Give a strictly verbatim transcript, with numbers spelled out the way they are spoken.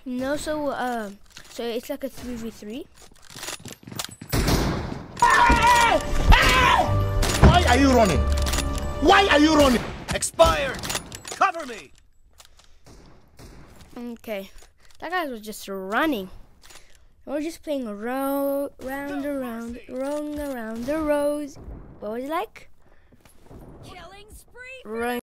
No, so uh, so it's like a three v three. Why are you running? Why are you running? Expired! Cover me! Okay, that guy was just running. We're just playing a row, round around, rolling around the rows. What was it like? Killing spree. Running.